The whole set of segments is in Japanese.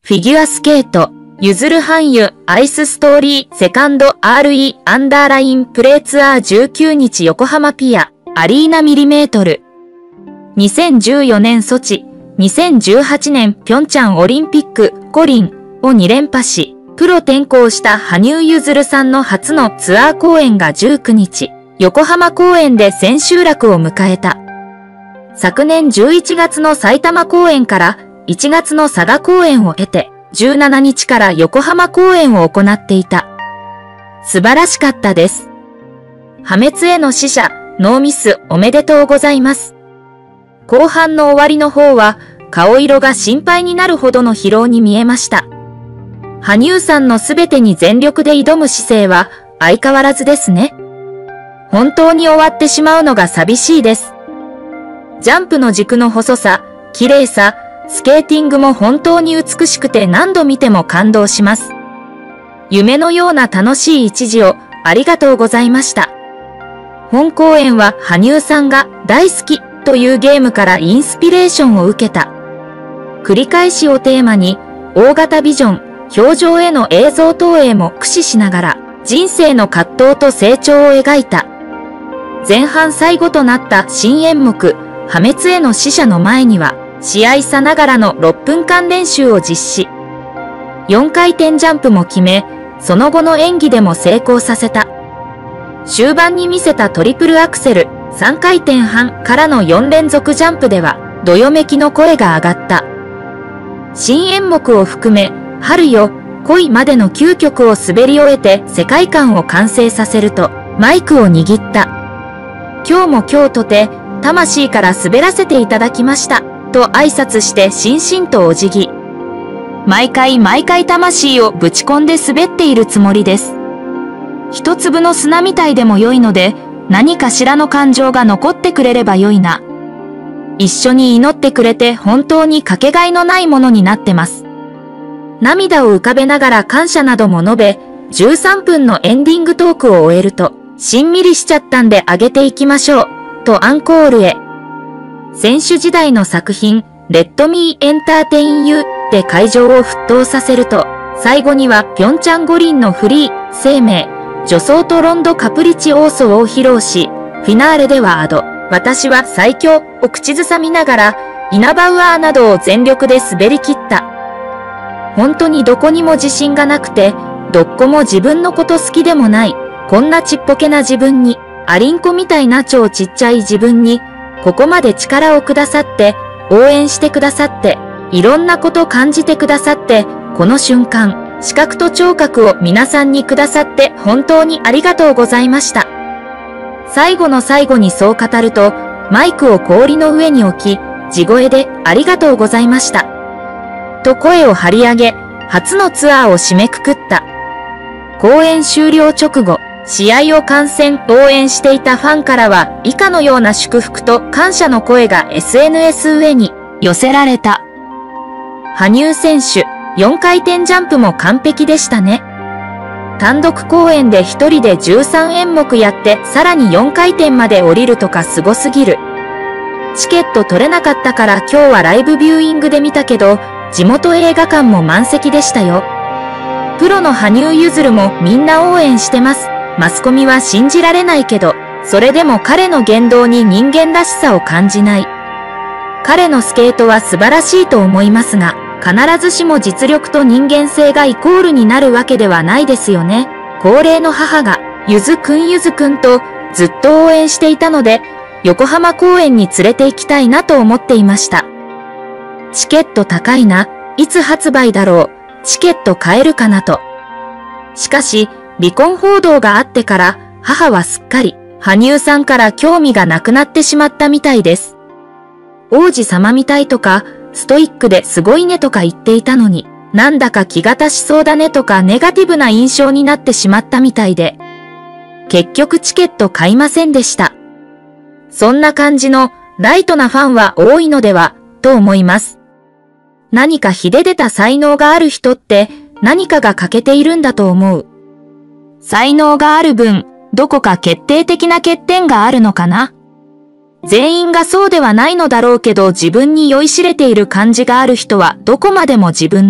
フィギュアスケート、ゆずる俳優、アイスストーリー、セカンド RE アンダーラインプレーツアー19日横浜ピア、アリーナミリメートル。2014年ソチ、2018年ピョンチャンオリンピック五輪を2連覇し、プロ転向した羽生結弦さんの初のツアー公演が19日、横浜公演で千秋楽を迎えた。昨年11月の埼玉公演から1月の佐賀公演を経て、17日から横浜公演を行っていた。素晴らしかったです。破滅への死者、ノーミスおめでとうございます。後半の終わりの方は、顔色が心配になるほどの疲労に見えました。羽生さんのすべてに全力で挑む姿勢は相変わらずですね。本当に終わってしまうのが寂しいです。ジャンプの軸の細さ、綺麗さ、スケーティングも本当に美しくて何度見ても感動します。夢のような楽しい一時をありがとうございました。本公演は羽生さんが大好きというゲームからインスピレーションを受けた。繰り返しをテーマに大型ビジョン、表情への映像投影も駆使しながら人生の葛藤と成長を描いた。前半最後となった新演目、破滅への死者の前には試合さながらの6分間練習を実施。4回転ジャンプも決め、その後の演技でも成功させた。終盤に見せたトリプルアクセル、3回転半からの4連続ジャンプでは、どよめきの声が上がった。新演目を含め、春よ、恋までの9曲を滑り終えて世界観を完成させると、マイクを握った。今日も今日とて、魂から滑らせていただきました。と挨拶してしんしんとお辞儀。毎回魂をぶち込んで滑っているつもりです。一粒の砂みたいでも良いので、何かしらの感情が残ってくれれば良いな。一緒に祈ってくれて本当にかけがえのないものになってます。涙を浮かべながら感謝なども述べ、13分のエンディングトークを終えると、しんみりしちゃったんで上げていきましょう、とアンコールへ。選手時代の作品、Let Me Entertain You で会場を沸騰させると、最後にはピョンチャン五輪のフリー、生命、女装とロンドカプリチオーソを披露し、フィナーレでは私は最強を口ずさみながら、イナバウアーなどを全力で滑り切った。本当にどこにも自信がなくて、どっこも自分のこと好きでもない、こんなちっぽけな自分に、アリンコみたいな超ちっちゃい自分に、ここまで力をくださって、応援してくださって、いろんなこと感じてくださって、この瞬間、視覚と聴覚を皆さんにくださって本当にありがとうございました。最後の最後にそう語ると、マイクを氷の上に置き、地声でありがとうございました。と声を張り上げ、初のツアーを締めくくった。公演終了直後、試合を観戦、応援していたファンからは以下のような祝福と感謝の声が SNS 上に寄せられた。羽生選手、4回転ジャンプも完璧でしたね。単独公演で一人で13演目やってさらに4回転まで降りるとかすごすぎる。チケット取れなかったから今日はライブビューイングで見たけど、地元映画館も満席でしたよ。プロの羽生結弦もみんな応援してます。マスコミは信じられないけど、それでも彼の言動に人間らしさを感じない。彼のスケートは素晴らしいと思いますが、必ずしも実力と人間性がイコールになるわけではないですよね。高齢の母が、ゆずくんとずっと応援していたので、横浜公演に連れて行きたいなと思っていました。チケット高いな、いつ発売だろう、チケット買えるかなと。しかし、離婚報道があってから、母はすっかり、羽生さんから興味がなくなってしまったみたいです。王子様みたいとか、ストイックですごいねとか言っていたのに、なんだか気が足しそうだねとかネガティブな印象になってしまったみたいで、結局チケット買いませんでした。そんな感じのライトなファンは多いのでは、と思います。何か秀でた才能がある人って何かが欠けているんだと思う。才能がある分、どこか決定的な欠点があるのかな。全員がそうではないのだろうけど自分に酔いしれている感じがある人はどこまでも自分の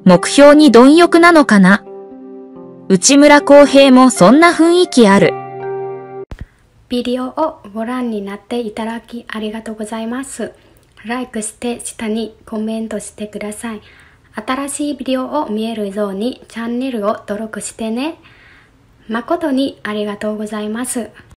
目標に貪欲なのかな。内村航平もそんな雰囲気ある。 ビデオをご覧になっていただきありがとうございます。ライクして下にコメントしてください。新しいビデオを見えるようにチャンネルを登録してね。誠にありがとうございます。